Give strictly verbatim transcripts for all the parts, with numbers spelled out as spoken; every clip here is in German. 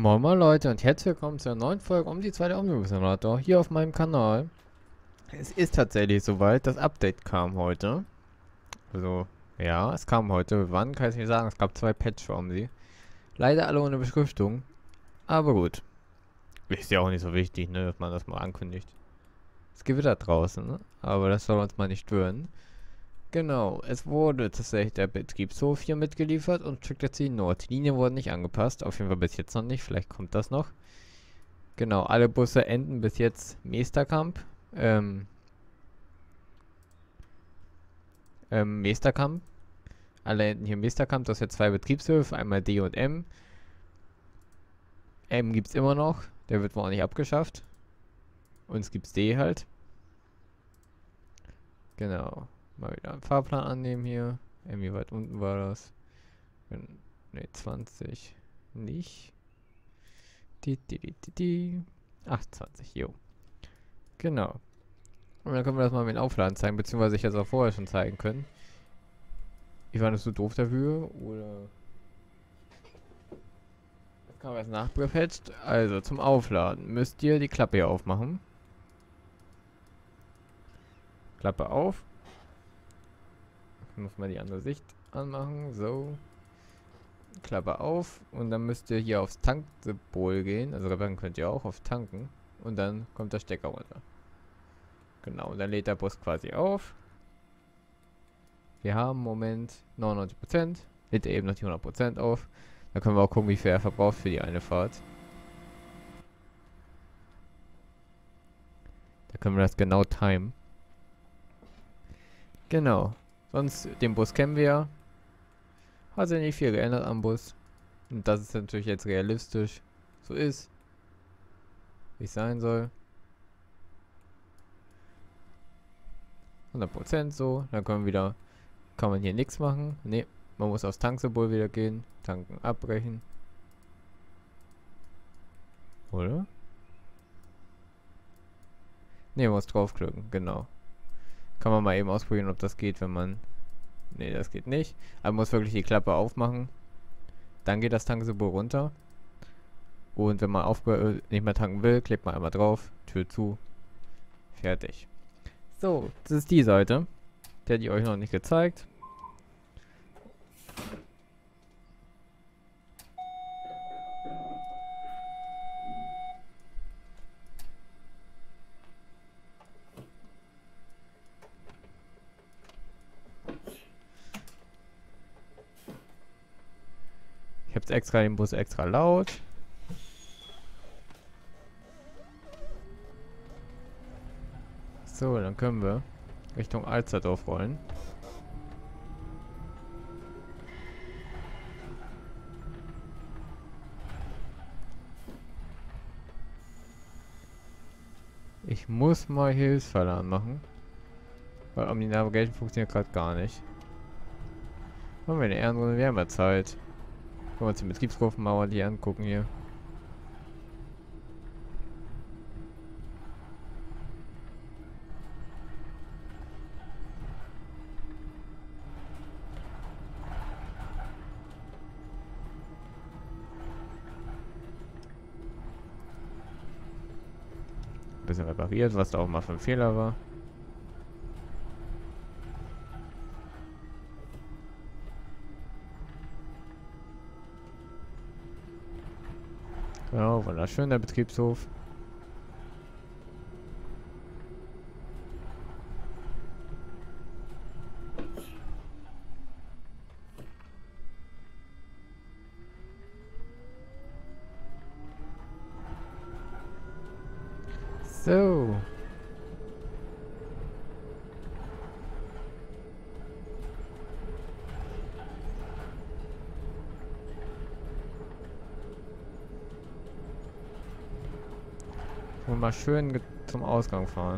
Moin Moin Leute und herzlich willkommen zu einer neuen Folge um die zweite Omnibus Simulator hier auf meinem Kanal. Es ist tatsächlich soweit, das Update kam heute. Also, ja, es kam heute. Wann kann ich nicht sagen, es gab zwei Patches für Omni. Leider alle ohne Beschriftung. Aber gut. Ist ja auch nicht so wichtig, ne, dass man das mal ankündigt. Es gewittert draußen, ne? Aber das soll uns mal nicht stören. Genau, es wurde tatsächlich der Betriebshof hier mitgeliefert und Trick Nord. Die Linien wurden nicht angepasst, auf jeden Fall bis jetzt noch nicht, vielleicht kommt das noch. Genau, alle Busse enden bis jetzt Meesterkamp. Ähm, ähm, Meesterkamp. Alle enden hier Meesterkamp. Das sind zwei Betriebshöfe, einmal D und M. M gibt es immer noch. Der wird wohl auch nicht abgeschafft. Uns gibt's D halt. Genau. Mal wieder einen Fahrplan annehmen hier. M, wie weit unten war das? Ne, zwanzig. Nicht. Die, die, die, die, die. achtundzwanzig, jo. Genau. Und dann können wir das mal mit dem Aufladen zeigen, beziehungsweise ich das auch vorher schon zeigen können. Ich war nicht so doof dafür, oder? Das kam erst nachgepatcht. Also, zum Aufladen müsst ihr die Klappe hier aufmachen. Klappe auf. Muss man die andere Sicht anmachen. So. Klappe auf. Und dann müsst ihr hier aufs Tanksymbol gehen. Also reparieren könnt ihr auch auf Tanken. Und dann kommt der Stecker runter. Genau, und dann lädt der Bus quasi auf. Wir haben im Moment neunundneunzig Prozent. Lädt er eben noch die hundert Prozent auf. Da können wir auch gucken, wie viel er verbraucht für die eine Fahrt. Da können wir das genau timen. Genau. Sonst, den Bus kennen wir ja. Hat sich nicht viel geändert am Bus. Und das ist natürlich jetzt realistisch. So ist. Wie es sein soll. hundert Prozent so. Dann können wir wieder. Kann man hier nichts machen. Ne. Man muss aufs Tanksymbol wieder gehen. Tanken abbrechen. Oder? Ne, man muss draufklicken. Genau. Kann man mal eben ausprobieren, ob das geht, wenn man... Ne, das geht nicht. Aber man muss wirklich die Klappe aufmachen. Dann geht das Tanksymbol runter. Und wenn man aufge nicht mehr tanken will, klebt man einmal drauf. Tür zu. Fertig. So, das ist die Seite. Die hätte ich euch noch nicht gezeigt. Ich habe extra den Bus extra laut. So, dann können wir Richtung Alsterdorf rollen. Ich muss mal Hilfsfall anmachen. Weil Omni Navigation funktioniert gerade gar nicht. Machen wir eine Ehrenrunde, wir haben ja Zeit. Können wir uns die Betriebshofmauer die angucken hier. Bisschen repariert, was da auch mal für ein Fehler war. Genau, wunderschön der Betriebshof. So. Und mal schön zum Ausgang fahren.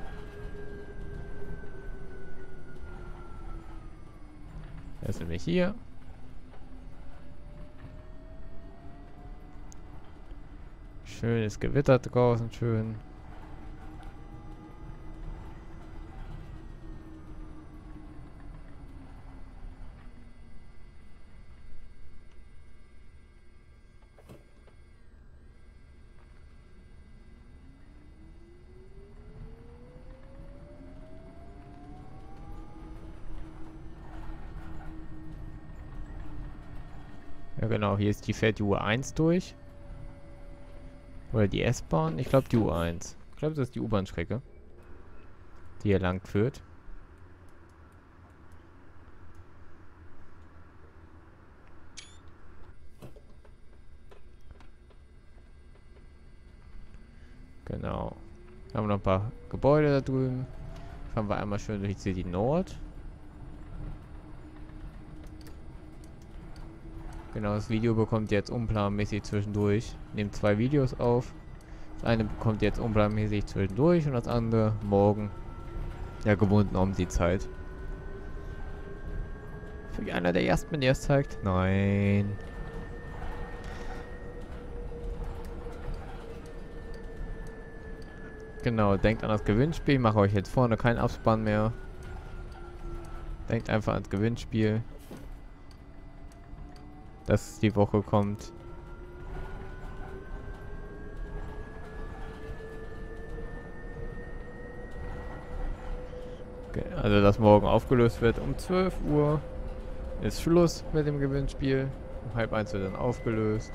Er ist nämlich hier. Schönes Gewitter draußen, schön. Ja genau, hier ist die fährt die U eins durch. Oder die S-Bahn. Ich glaube die U eins. Ich glaube, das ist die U-Bahn-Strecke, die hier lang führt. Genau. Haben wir noch ein paar Gebäude da drüben. Fahren wir einmal schön durch City Nord. Genau, das Video bekommt jetzt unplanmäßig zwischendurch. Nehmt zwei Videos auf. Das eine bekommt jetzt unplanmäßig zwischendurch und das andere morgen. Ja, gewohnt um die Zeit. Für einer der ersten, der es zeigt? Nein. Genau, denkt an das Gewinnspiel. Ich mache euch jetzt vorne keinen Abspann mehr. Denkt einfach ans Gewinnspiel, das die Woche kommt. Okay, also, dass morgen aufgelöst wird um zwölf Uhr. Ist Schluss mit dem Gewinnspiel. Um halb eins wird dann aufgelöst.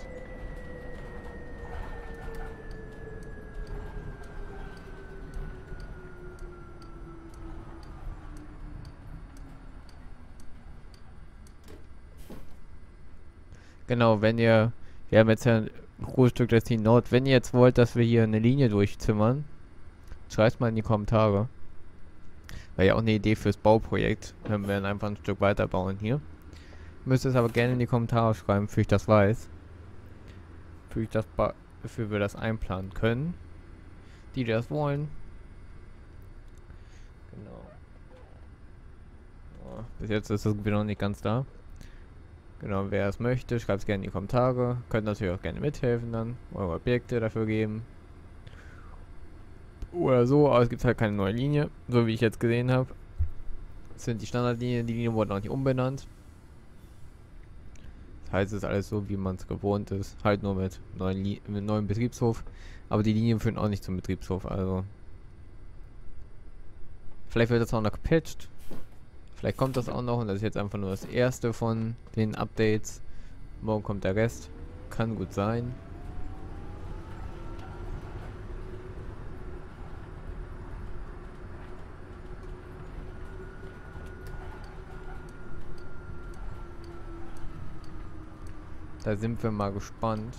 Genau, wenn ihr, wir haben jetzt ja ein großes Stück der City Nord, wenn ihr jetzt wollt, dass wir hier eine Linie durchzimmern, schreibt mal in die Kommentare. Wäre ja auch eine Idee fürs Bauprojekt, wenn wir dann einfach ein Stück weiter bauen hier. Müsst es aber gerne in die Kommentare schreiben, für ich das weiß. Für ich das für wir das einplanen können. Die, die das wollen. Genau. Oh, bis jetzt ist das Gewitter noch nicht ganz da. Genau, wer es möchte, schreibt es gerne in die Kommentare. Könnt natürlich auch gerne mithelfen dann, eure Objekte dafür geben. Oder so, aber es gibt halt keine neue Linie, so wie ich jetzt gesehen habe. Das sind die Standardlinien, die Linien wurden auch nicht umbenannt. Das heißt, es ist alles so, wie man es gewohnt ist. Halt nur mit neuen, Li mit neuen Betriebshof. Aber die Linien führen auch nicht zum Betriebshof, also. Vielleicht wird das auch noch gepatcht. Vielleicht kommt das auch noch und das ist jetzt einfach nur das erste von den Updates. Morgen kommt der Rest. Kann gut sein. Da sind wir mal gespannt.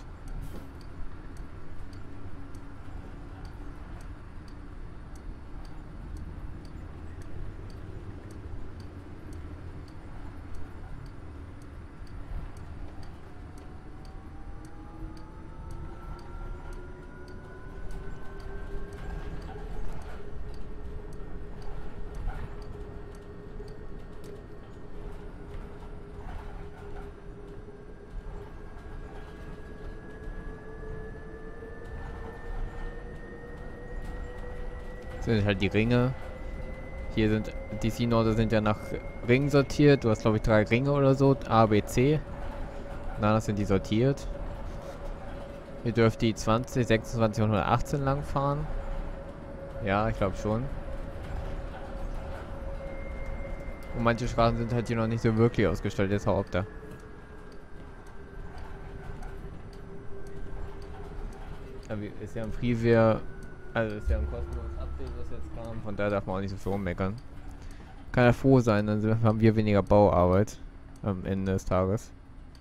Das sind halt die Ringe. Hier sind die City-Norde sind ja nach Ringen sortiert. Du hast glaube ich drei Ringe oder so. A, B, C. Danach sind die sortiert. Ihr dürft die zwanzig, sechsundzwanzig und hundertachtzehn lang fahren. Ja, ich glaube schon. Und manche Straßen sind halt hier noch nicht so wirklich ausgestellt, jetzt hau da. Aber ist ja ein Freeware, also ist ja ein kostenloses Update, was jetzt kam. Von daher darf man auch nicht so viel rummeckern. Kann ja froh sein, dann haben wir weniger Bauarbeit am Ende des Tages.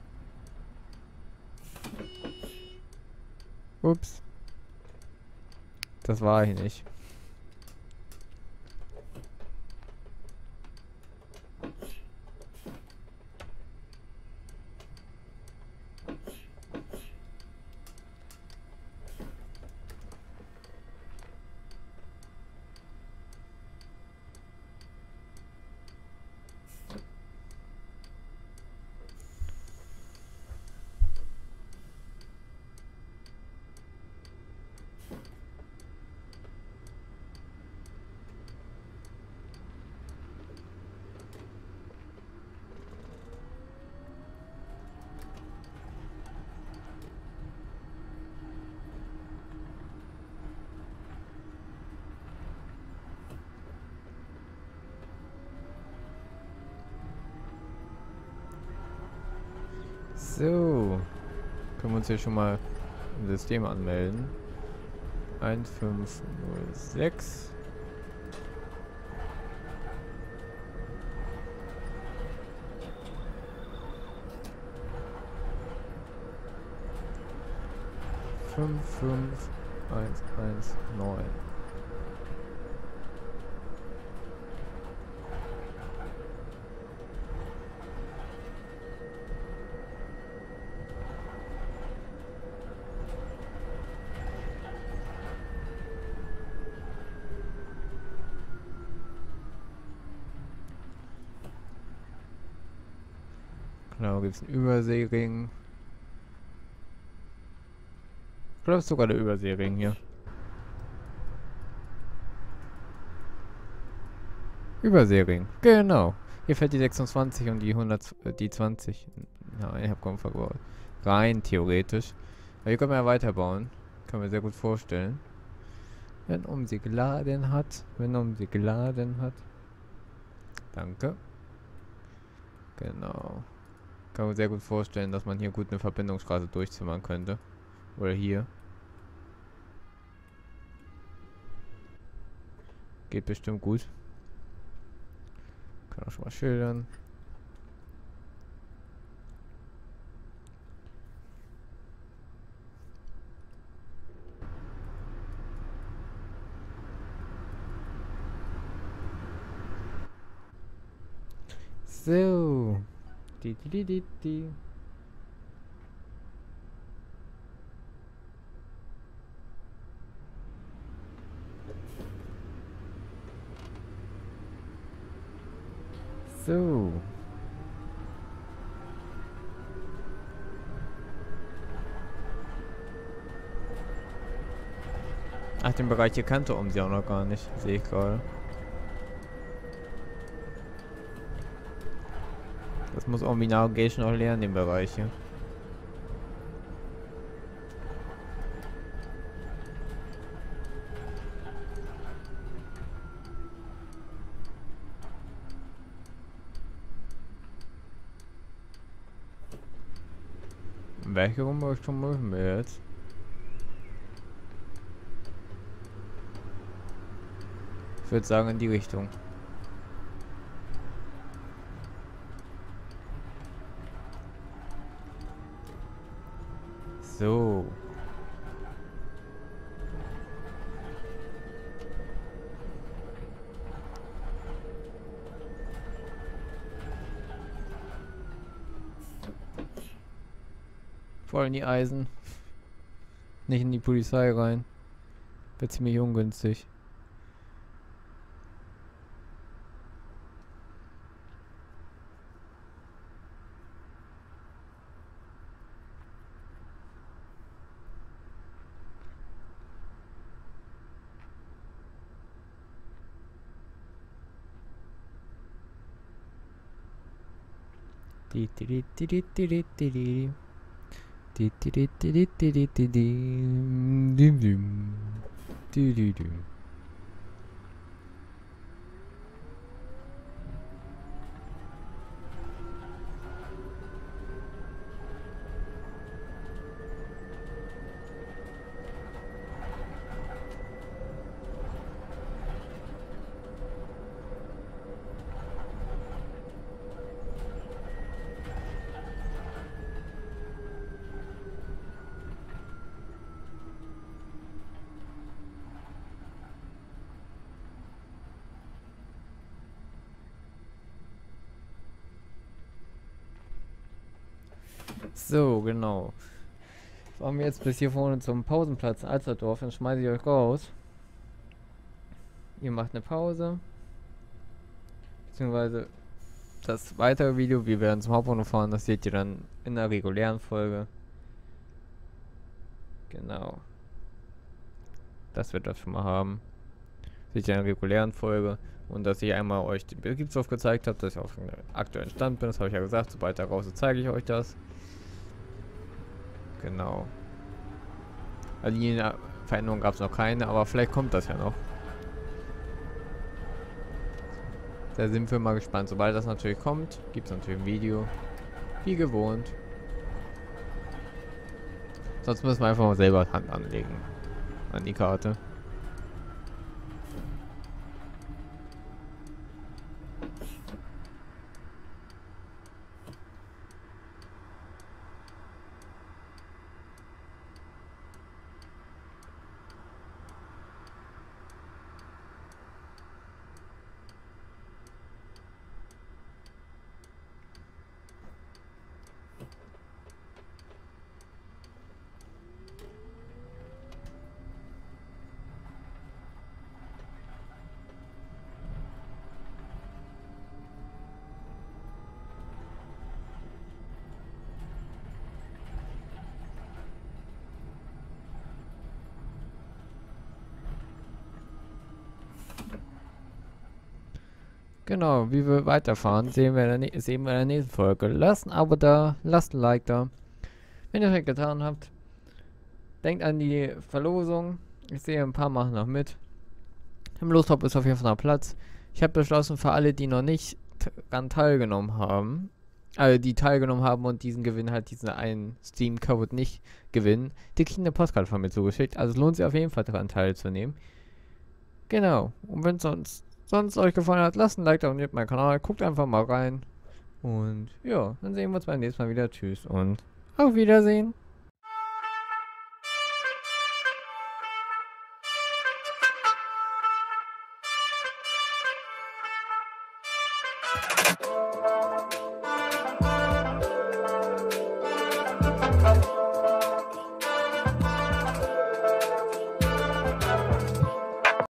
Ups. Das war ich nicht. So. Können wir uns hier schon mal im System anmelden. eins fünf null sechs. fünf fünf eins eins neun. Genau, gibt es einen Überseering. Ich glaube, es ist sogar der Überseering hier. Überseering, genau. Hier fällt die sechsundzwanzig und die hundert, äh, die zwanzig. Nein, ich habe kaum verbaut. Rein theoretisch. Aber hier können wir ja weiterbauen. Kann mir sehr gut vorstellen. Wenn um sie geladen hat. Wenn um sie geladen hat. Danke. Genau. Kann mir sehr gut vorstellen, dass man hier gut eine Verbindungsstraße durchzimmern könnte. Oder hier. Geht bestimmt gut. Kann auch schon mal schildern. So. Die, die, die, die, die. So. Ach, den Bereich hier kannte um sie auch noch gar nicht. Sehe ich gerade. Das muss irgendwie Navigation auch lernen, den Bereich hier. In welche Richtung müssen wir jetzt? Ich würde sagen in die Richtung. So. Voll in die Eisen. Nicht in die Polizei rein. Wird ziemlich ungünstig. Die die die die die die die die die die die die die die die die die die die. So, genau. Fahren wir jetzt bis hier vorne zum Pausenplatz Alsterdorf, dann schmeiße ich euch raus. Ihr macht eine Pause. Beziehungsweise das weitere Video, wir werden zum Hauptbahnhof fahren, das seht ihr dann in der regulären Folge. Genau. Das wird das schon mal haben. Seht ihr in der regulären Folge. Und dass ich einmal euch den Betriebshof gezeigt habe, dass ich auf dem aktuellen Stand bin, das habe ich ja gesagt, sobald er raus ist, zeige ich euch das. Genau. Also die Veränderung gab es noch keine, aber vielleicht kommt das ja noch. Da sind wir mal gespannt. Sobald das natürlich kommt, gibt es natürlich ein Video. Wie gewohnt. Sonst müssen wir einfach mal selber Hand anlegen. An die Karte. Genau, wie wir weiterfahren, sehen wir, in der, sehen wir in der nächsten Folge. Lasst ein Abo da, lasst ein Like da. Wenn ihr das getan habt, denkt an die Verlosung. Ich sehe, ein paar machen noch mit. Im Lostop ist auf jeden Fall noch Platz. Ich habe beschlossen, für alle, die noch nicht daran teilgenommen haben, also die teilgenommen haben und diesen Gewinn halt, diesen einen Steam-Code nicht gewinnen, die kriegen eine Postkarte von mir zugeschickt. Also es lohnt sich auf jeden Fall daran teilzunehmen. Genau. Und wenn es sonst, sonst euch gefallen hat, lasst ein Like da, abonniert meinen Kanal, guckt einfach mal rein. Und ja, dann sehen wir uns beim nächsten Mal wieder. Tschüss und auf Wiedersehen.